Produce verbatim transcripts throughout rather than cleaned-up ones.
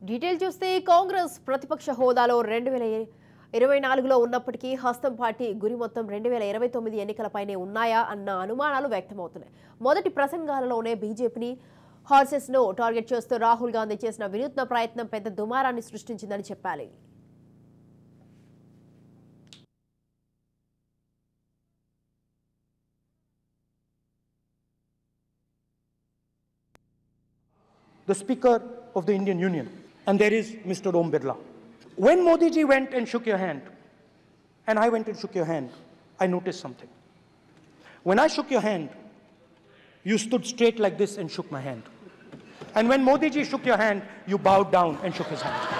Detail చూస్తే కాంగ్రెస్ ప్రతిపక్ష హోదాలో రెండు వేల ఇరవై నాలుగులో ఉన్నప్పటికీ హస్తం పార్టీ గురి మొత్తం రెండు వేల ఇరవై తొమ్మిది ఎన్నికలపైనే ఉన్నాయా అన్న అనుమానాలు వ్యక్తమవుతున్నాయి. మొదటి ప్రసంగాలలోనే బీజేపీని హార్సెస్ ను టార్గెట్ చేస్తూ రాహుల్ గాంధీ చేసిన వినూత్న ప్రయత్నం పెద్ద దుమారాన్ని సృష్టించిందని చెప్పాలి. The Speaker of the Indian Union, and there is Mister Om Birla. When Modi ji went and shook your hand, and I went and shook your hand, I noticed something. When I shook your hand, you stood straight like this and shook my hand. And when Modi ji shook your hand, you bowed down and shook his hand.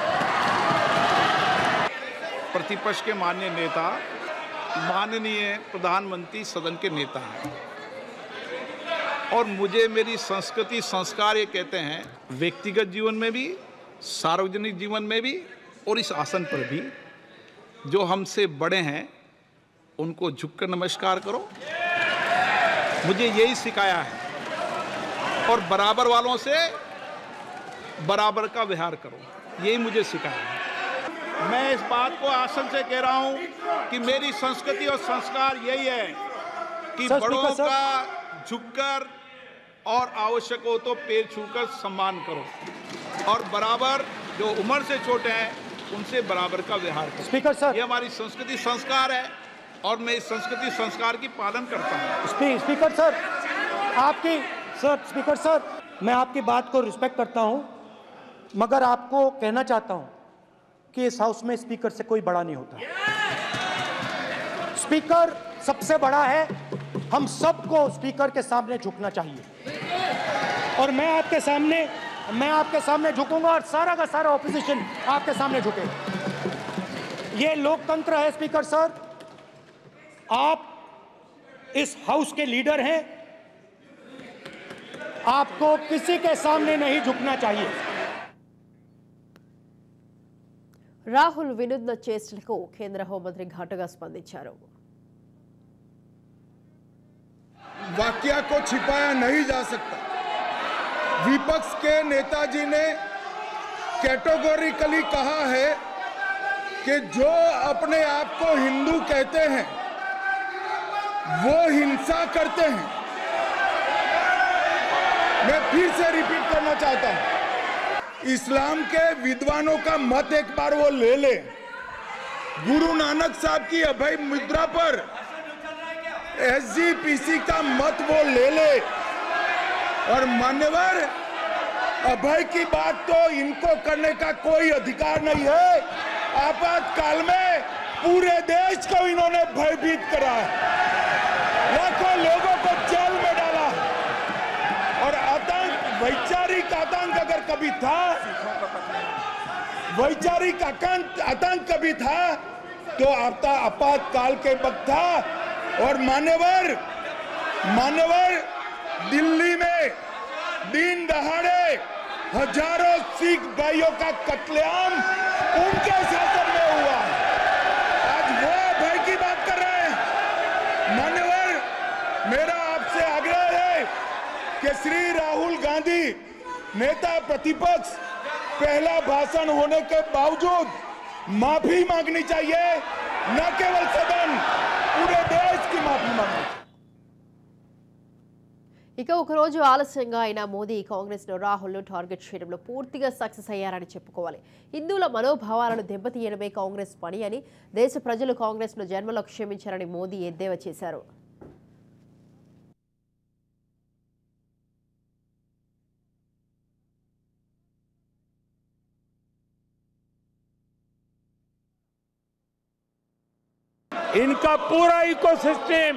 प्रतिपक्ष के माननीय नेता, माननीय प्रधानमंत्री सदन के नेता हैं और मुझे मेरी संस्कृति संस्कार ये कहते हैं व्यक्तिगत जीवन में भी, सार्वजनिक जीवन में भी और इस आसन पर भी जो हमसे बड़े हैं उनको झुककर नमस्कार करो, मुझे यही सिखाया है और बराबर वालों से बराबर का व्यवहार करो, यही मुझे सिखाया है। मैं इस बात को आसन से कह रहा हूँ कि मेरी संस्कृति और संस्कार यही है कि बड़ों का झुककर और आवश्यक हो तो पैर छूकर सम्मान करो और बराबर जो उम्र से छोटे हैं उनसे बराबर का व्यवहार करो। स्पीकर सर, ये हमारी संस्कृति संस्कार है और मैं इस संस्कृति संस्कार की पालन करता हूँ। स्पी, स्पीकर सर, आपकी सर स्पीकर सर मैं आपकी बात को रिस्पेक्ट करता हूँ, मगर आपको कहना चाहता हूँ कि इस हाउस में स्पीकर से कोई बड़ा नहीं होता। स्पीकर सबसे बड़ा है, हम सबको स्पीकर के सामने झुकना चाहिए और मैं आपके सामने मैं आपके सामने झुकूंगा और सारा का सारा ऑपोजिशन आपके सामने झुकेगा। ये लोकतंत्र है स्पीकर सर, आप इस हाउस के लीडर हैं, आपको किसी के सामने नहीं झुकना चाहिए। రాహుల్ వినూత్న చేష్టలకు కేంద్ర హోంమంత్రి ఘాటుగా స్పందించారు. वाकया को छिपाया नहीं जा सकता। विपक्ष के नेताजी ने कैटेगोरिकली कहा है कि जो अपने आप को हिंदू कहते हैं वो हिंसा करते हैं। मैं फिर से रिपीट करना चाहता हूं, इस्लाम के विद्वानों का मत एक बार वो ले ले। गुरु नानक साहब की अभय मुद्रा पर एसजीपीसी का मत वो ले ले और मान्यवर अभय की बात तो इनको करने का कोई अधिकार नहीं है। आपातकाल में पूरे देश को इन्होंने भयभीत करा है, लाखों लोगों को जेल में डाला और आतंक, वैचारिक आतंक अगर कभी था, वैचारिक आतंक कभी था तो आपातकाल के वक्त था। और मान्यवर मान्यवर दिल्ली में दिन दहाड़े हजारों सिख भाइयों का कत्लेआम उनके शासन में हुआ। आज वो भय की बात कर रहे हैं। मान्यवर मेरा आपसे आग्रह है कि श्री राहुल गांधी नेता प्रतिपक्ष पहला भाषण होने के बावजूद माफी मांगनी चाहिए, न केवल सदन पूरे देश की माफी मांगनी। ఇక ఒక రోజు ఆలస్యంగా అయినా మోదీ కాంగ్రెస్ ను రాహుల్ ను టార్గెట్ చేయడంలో పూర్తిగా సక్సెస్ అయ్యారని చెప్పుకోవాలి. హిందువుల మనోభావాలను దెబ్బతీయడమే కాంగ్రెస్ పని అని, దేశ ప్రజలు కాంగ్రెస్ ను జన్మలో క్షమించారని మోదీ ఎద్దేవా చేశారు. इनका पूरा इकोसिस्टम,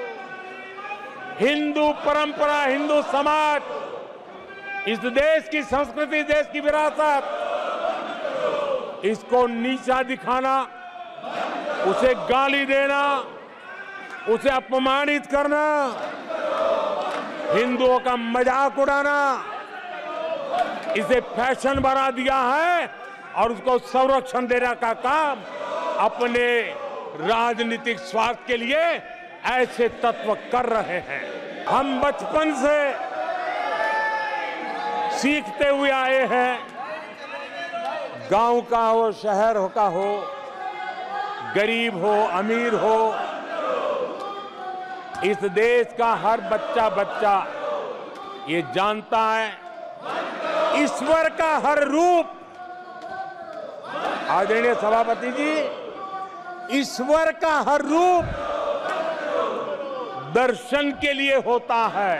हिंदू परंपरा, हिंदू समाज, इस देश की संस्कृति, देश की विरासत, इसको नीचा दिखाना, उसे गाली देना, उसे अपमानित करना, हिंदुओं का मजाक उड़ाना, इसे फैशन बना दिया है और उसको संरक्षण देने का काम अपने राजनीतिक स्वार्थ के लिए ऐसे तत्व कर रहे हैं। हम बचपन से सीखते हुए आए हैं गांव का हो, शहर हो का हो, गरीब हो, अमीर हो, इस देश का हर बच्चा बच्चा ये जानता है ईश्वर का हर रूप, आदरणीय सभापति जी, ईश्वर का हर रूप दर्शन के लिए होता है।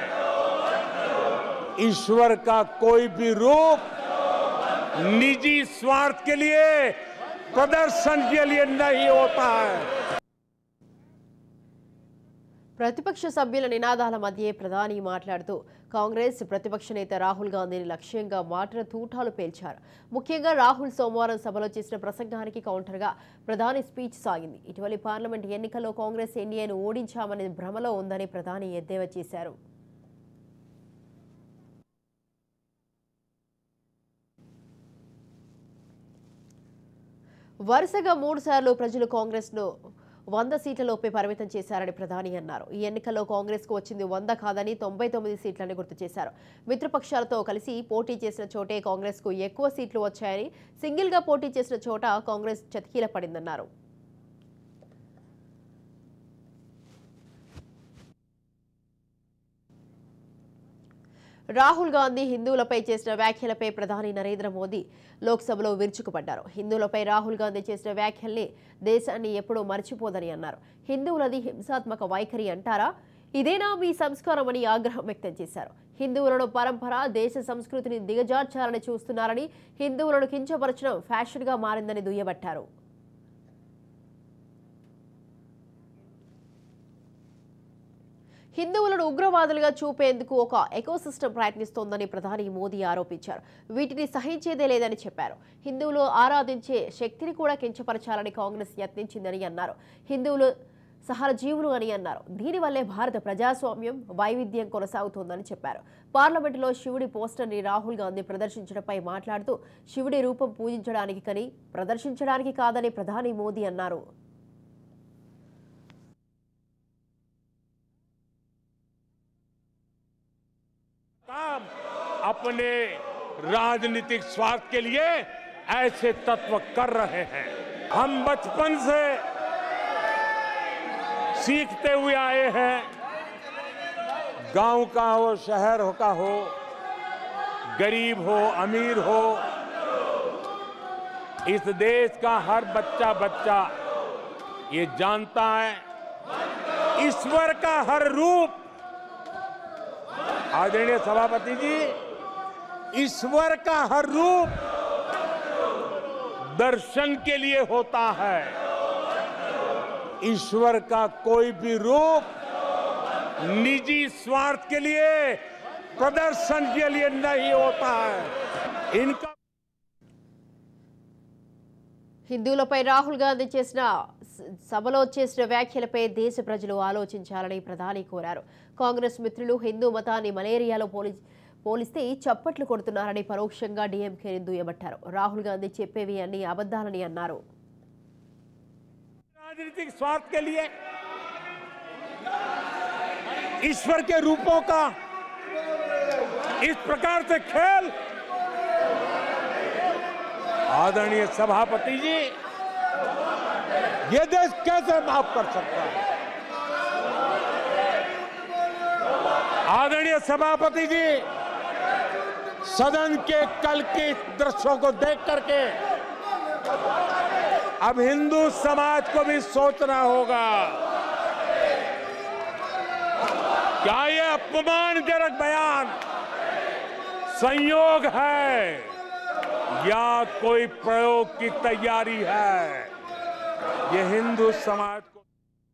ईश्वर का कोई भी रूप निजी स्वार्थ के लिए, प्रदर्शन के लिए नहीं होता है। ప్రతిపక్ష సభ్యుల నినాదాల మధ్య ప్రధాని మాట్లాడుతూ కాంగ్రెస్ ప్రతిపక్ష నేత రాహుల్ గాంధీని లక్ష్యంగా మాటల తూటాలు పేల్చారు. ముఖ్యంగా రాహుల్ సోమవారం సభలో చేసిన ప్రసంగానికి కౌంటర్గా ప్రధాని స్పీచ్ సాగింది. ఇటీవలి పార్లమెంట్ ఎన్నికల్లో కాంగ్రెస్ ఎన్డీఏను ఓడించామనే భ్రమలో ఉందని ప్రధాని ఎద్దేవా చేశారు. వరుసగా మూడు సార్లు ప్రజలు కాంగ్రెస్ను వంద సీట్లలోపే పరిమితం చేశారని ప్రధాని అన్నారు. ఈ ఎన్నికల్లో కాంగ్రెస్కు వచ్చింది వంద కాదని తొంభై తొమ్మిది సీట్లని గుర్తు చేశారు. మిత్రపక్షాలతో కలిసి పోటీ చేసిన చోటే కాంగ్రెస్కు ఎక్కువ సీట్లు వచ్చాయని, సింగిల్గా పోటీ చేసిన చోట కాంగ్రెస్ చతికిల పడిందన్నారు. రాహుల్ గాంధీ హిందువులపై చేసిన వ్యాఖ్యలపై ప్రధాని నరేంద్ర మోదీ లోక్సభలో విరుచుకుపడ్డారు. హిందువులపై రాహుల్ గాంధీ చేసిన వ్యాఖ్యల్ని దేశాన్ని ఎప్పుడూ మర్చిపోదని అన్నారు. హిందువులది హింసాత్మక వైఖరి అంటారా? ఇదేనా మీ సంస్కారం అని ఆగ్రహం వ్యక్తం చేశారు. హిందువులను పరంపర, దేశ సంస్కృతిని దిగజార్చాలని చూస్తున్నారని, హిందువులను కించపరచడం ఫ్యాషన్గా మారిందని దుయ్యబట్టారు. హిందువులను ఉగ్రవాదులుగా చూపేందుకు ఒక ఎకోసిస్టమ్ ప్రయత్నిస్తోందని ప్రధాని మోదీ ఆరోపించారు. వీటిని సహించేదే లేదని చెప్పారు. హిందువులు ఆరాధించే శక్తిని కూడా కించపరచాలని కాంగ్రెస్ యత్నించిందని అన్నారు. హిందువులు సహజీవులు అని అన్నారు. దీనివల్లే భారత ప్రజాస్వామ్యం వైవిధ్యం కొనసాగుతోందని చెప్పారు. పార్లమెంటులో శివుడి పోస్టర్ని రాహుల్ గాంధీ ప్రదర్శించడంపై మాట్లాడుతూ శివుడి రూపం పూజించడానికి కానీ ప్రదర్శించడానికి కాదని ప్రధాని మోదీ అన్నారు. काम अपने राजनीतिक स्वार्थ के लिए ऐसे तत्व कर रहे हैं। हम बचपन से सीखते हुए आए हैं, गांव का हो, शहर हो का हो, गरीब हो, अमीर हो, इस देश का हर बच्चा बच्चा ये जानता है ईश्वर का हर रूप, आदरणीय सभापति जी, ईश्वर का हर रूप दर्शन के लिए होता है। ईश्वर का कोई भी रूप निजी स्वार्थ के लिए, प्रदर्शन के लिए नहीं होता है। इनका హిందువులపై రాహుల్ గాంధీ చేసిన సభలో చేసిన వ్యాఖ్యలపై దేశ ప్రజలు ఆలోచించాలని ప్రధాని కోరారు. కాంగ్రెస్ మిత్రులు హిందూ మతాన్ని మలేరియాలో పోలి పోలిస్తే చప్పట్లు కొడుతున్నారని పరోక్షంగా డీఎంకేని దుయ్యబట్టారు. రాహుల్ గాంధీ చెప్పేవి అన్ని అబద్ధాలని అన్నారు. राजनीतिक स्वार्थ के लिए ईश्वर के रूपों का इस प्रकार से खेल, आदरणीय सभापति जी, ये देश कैसे माफ कर सकता है? आदरणीय सभापति जी, सदन के कल के दृश्यों को देख करके अब हिंदू समाज को भी सोचना होगा, क्या ये अपमानजनक बयान संयोग है या कोई प्रयोग की तैयारी है? ये हिंदू समाज को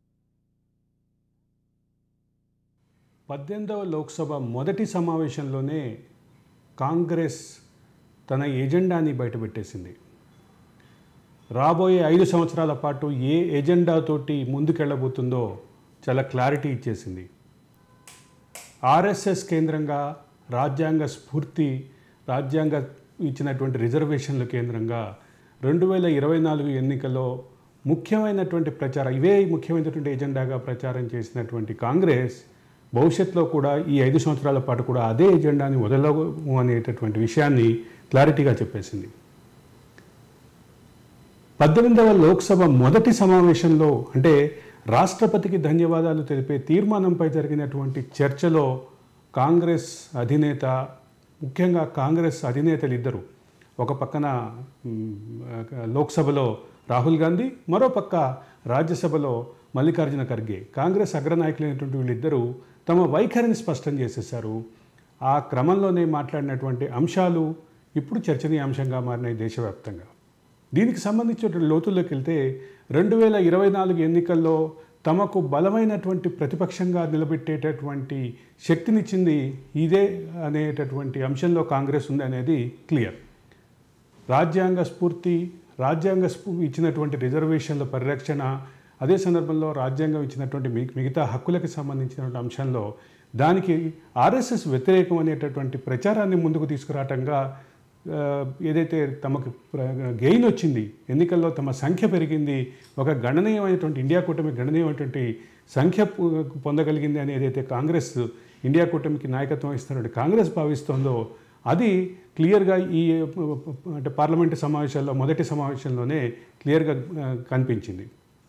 పద్దెనిమిదవ లోక్సభ మొదటి సమావేశంలోనే కాంగ్రెస్ తన ఎజెండాని బయటపెట్టేసింది. రాబోయే ఐదు సంవత్సరాల పాటు ఏ ఎజెండాతోటి ముందుకెళ్ళబోతుందో చాలా క్లారిటీ ఇచ్చేసింది. ఆర్ఎస్ఎస్ కేంద్రంగా, రాజ్యాంగ స్ఫూర్తి, రాజ్యాంగ ఇచ్చినటువంటి రిజర్వేషన్ల కేంద్రంగా రెండు వేల ఇరవై నాలుగు ఎన్నికల్లో ముఖ్యమైనటువంటి ప్రచారం, ఇవే ముఖ్యమైనటువంటి ఎజెండాగా ప్రచారం చేసినటువంటి కాంగ్రెస్ భవిష్యత్తులో కూడా ఈ ఐదు సంవత్సరాల పాటు కూడా అదే ఎజెండాని వదలము అనేటటువంటి విషయాన్ని క్లారిటీగా చెప్పేసింది. పద్దెనిమిదవ లోక్సభ మొదటి సమావేశంలో అంటే రాష్ట్రపతికి ధన్యవాదాలు తెలిపే తీర్మానంపై జరిగినటువంటి చర్చలో కాంగ్రెస్ అధినేత, ముఖ్యంగా కాంగ్రెస్ అధినేతలు ఇద్దరు, ఒక పక్కన లోక్సభలో రాహుల్ గాంధీ, మరో పక్క రాజ్యసభలో మల్లికార్జున ఖర్గే, కాంగ్రెస్ అగ్రనాయకులైనటువంటి వీళ్ళిద్దరూ తమ వైఖరిని స్పష్టం చేసేశారు. ఆ క్రమంలోనే మాట్లాడినటువంటి అంశాలు ఇప్పుడు చర్చనీయాంశంగా మారినాయి దేశవ్యాప్తంగా. దీనికి సంబంధించిన లోతుల్లోకి వెళ్తే రెండు వేల ఇరవై నాలుగు ఎన్నికల్లో తమకు బలమైనటువంటి ప్రతిపక్షంగా నిలబెట్టేటటువంటి శక్తినిచ్చింది ఇదే అనేటటువంటి అంశంలో కాంగ్రెస్ ఉంది అనేది క్లియర్. రాజ్యాంగ స్ఫూర్తి, రాజ్యాంగ ఇచ్చినటువంటి రిజర్వేషన్ల పరిరక్షణ, అదే సందర్భంలో రాజ్యాంగం ఇచ్చినటువంటి మిగతా హక్కులకు సంబంధించినటువంటి అంశంలో దానికి ఆర్ఎస్ఎస్ వ్యతిరేకం అనేటటువంటి ప్రచారాన్ని ముందుకు తీసుకురావటంగా ఏదైతే తమకు గెయిన్ వచ్చింది, ఎన్నికల్లో తమ సంఖ్య పెరిగింది, ఒక గణనీయమైనటువంటి ఇండియా కూటమి గణనీయమైనటువంటి సంఖ్య పొందగలిగింది అని ఏదైతే కాంగ్రెస్ ఇండియా కూటమికి నాయకత్వం ఇస్తున్నటువంటి కాంగ్రెస్ భావిస్తోందో అది క్లియర్గా ఈ అంటే పార్లమెంటు సమావేశాల్లో మొదటి సమావేశంలోనే క్లియర్గా కనిపించింది.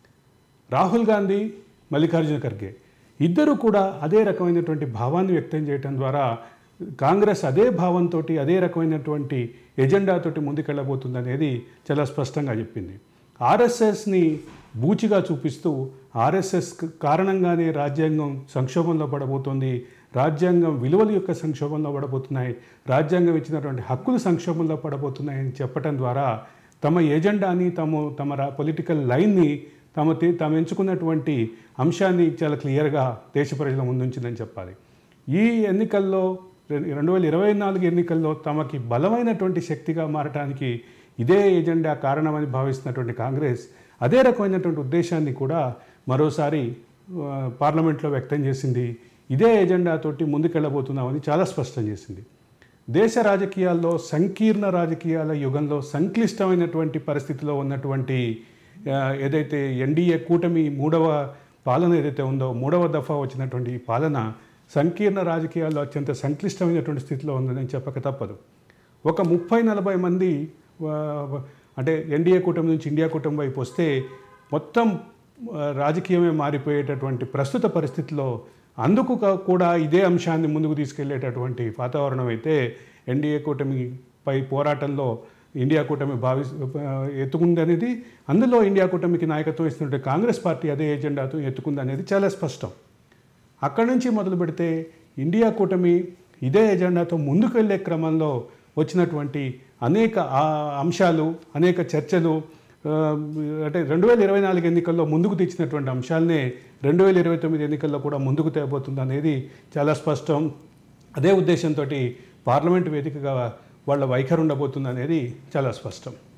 రాహుల్ గాంధీ, మల్లికార్జున ఖర్గే ఇద్దరు కూడా అదే రకమైనటువంటి భావాన్ని వ్యక్తం చేయడం ద్వారా కాంగ్రెస్ అదే భావంతో అదే రకమైనటువంటి ఎజెండాతోటి ముందుకెళ్ళబోతుంది అనేది చాలా స్పష్టంగా చెప్పింది. ఆర్ఎస్ఎస్ని బూచిగా చూపిస్తూ ఆర్ఎస్ఎస్ కారణంగానే రాజ్యాంగం సంక్షోభంలో పడబోతోంది, రాజ్యాంగం విలువల యొక్క సంక్షోభంలో పడబోతున్నాయి, రాజ్యాంగం ఇచ్చినటువంటి హక్కులు సంక్షోభంలో పడబోతున్నాయని చెప్పటం ద్వారా తమ ఎజెండాని, తమ తమ పొలిటికల్ లైన్ని, తమ తాము ఎంచుకున్నటువంటి అంశాన్ని చాలా క్లియర్గా దేశ ప్రజల ముందుంచిందని చెప్పాలి. ఈ ఎన్నికల్లో రెండు వేల ఇరవై నాలుగు ఎన్నికల్లో తమకి బలమైనటువంటి శక్తిగా మారటానికి ఇదే ఎజెండా కారణమని భావిస్తున్నటువంటి కాంగ్రెస్ అదే రకమైనటువంటి ఉద్దేశాన్ని కూడా మరోసారి పార్లమెంట్లో వ్యక్తం చేసింది. ఇదే ఎజెండాతోటి ముందుకెళ్ళబోతున్నామని చాలా స్పష్టం చేసింది. దేశ రాజకీయాల్లో, సంకీర్ణ రాజకీయాల యుగంలో, సంక్లిష్టమైనటువంటి పరిస్థితిలో ఉన్నటువంటి ఏదైతే ఎన్డీఏ కూటమి మూడవ పాలన ఏదైతే ఉందో, మూడవ దఫా వచ్చినటువంటి ఈ పాలన సంకీర్ణ రాజకీయాల్లో అత్యంత సంక్లిష్టమైనటువంటి స్థితిలో ఉందని చెప్పక తప్పదు. ఒక ముప్పై నలభై మంది అంటే ఎన్డీఏ కూటమి నుంచి ఇండియా కూటమి వైపు వస్తే మొత్తం రాజకీయమే మారిపోయేటటువంటి ప్రస్తుత పరిస్థితిలో అందుకు కూడా ఇదే అంశాన్ని ముందుకు తీసుకెళ్లేటటువంటి వాతావరణం అయితే ఎన్డీఏ కూటమిపై పోరాటంలో ఇండియా కూటమి భావి ఎత్తుకుంది అనేది, అందులో ఇండియా కూటమికి నాయకత్వం ఇస్తున్నట్టు కాంగ్రెస్ పార్టీ అదే ఎజెండాతో ఎత్తుకుంది అనేది చాలా స్పష్టం. అక్కడి నుంచి మొదలు పెడితే ఇండియా కూటమి ఇదే ఎజెండాతో ముందుకు వెళ్ళే క్రమంలో వచ్చినటువంటి అనేక అంశాలు, అనేక చర్చలు అంటే రెండు వేల ఇరవై నాలుగు ఎన్నికల్లో ముందుకు తెచ్చినటువంటి అంశాలనే రెండు వేల ఇరవై తొమ్మిది ఎన్నికల్లో కూడా ముందుకు తేబోతుంది అనేది చాలా స్పష్టం. అదే ఉద్దేశంతో పార్లమెంటు వేదికగా వాళ్ళ వైఖరి ఉండబోతుంది అనేది చాలా స్పష్టం.